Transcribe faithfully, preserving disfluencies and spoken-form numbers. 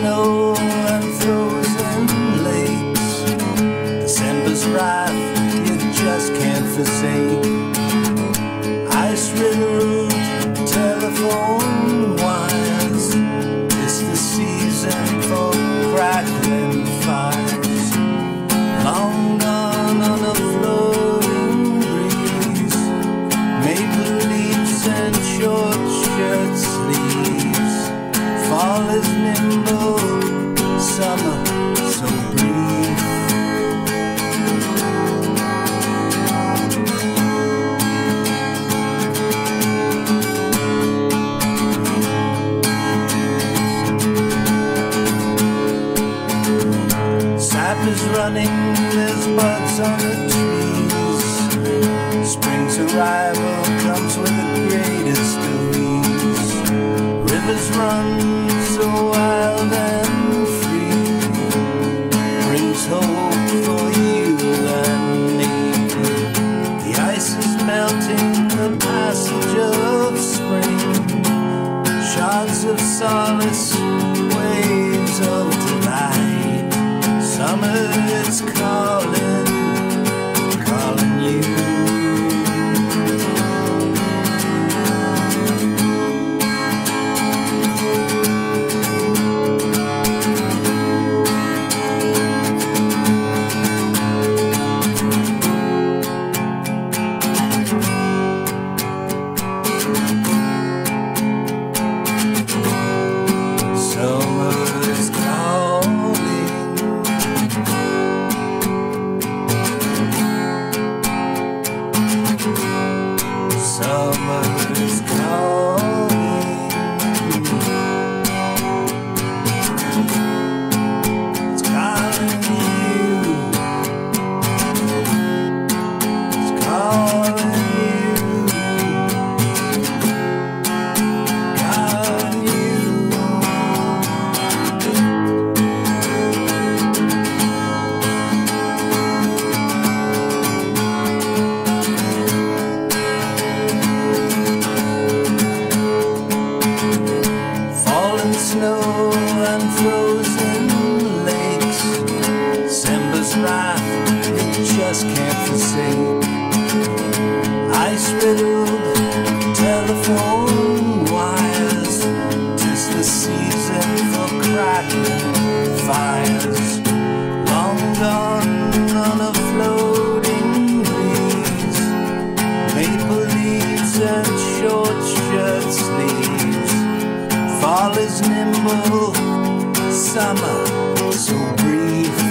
snow and frozen lakes. December's wrath you just can't forsake. Ice-riddled telephone wires, it's the season for crackling fires. Long gone on a floating breeze, maple leaves and short shirt sleeves. Fall is nimble, summer so brief. Sap is running, there's buds on the trees. Spring's arrival comes with the greatest of ease. Rivers run so wild and free, brings hope for you and me. The ice is melting, the passage of spring. Shards of solace, waves of delight. Summer is calling, calling you. Snow and frozen lakes, December's wrath you just can't forsake. Ice-riddled telephone wires, 'tis the season for crackling fires. Long gone on a floating breeze, maple leaves and short shirt sleeves. Fall is nimble, summer so brief.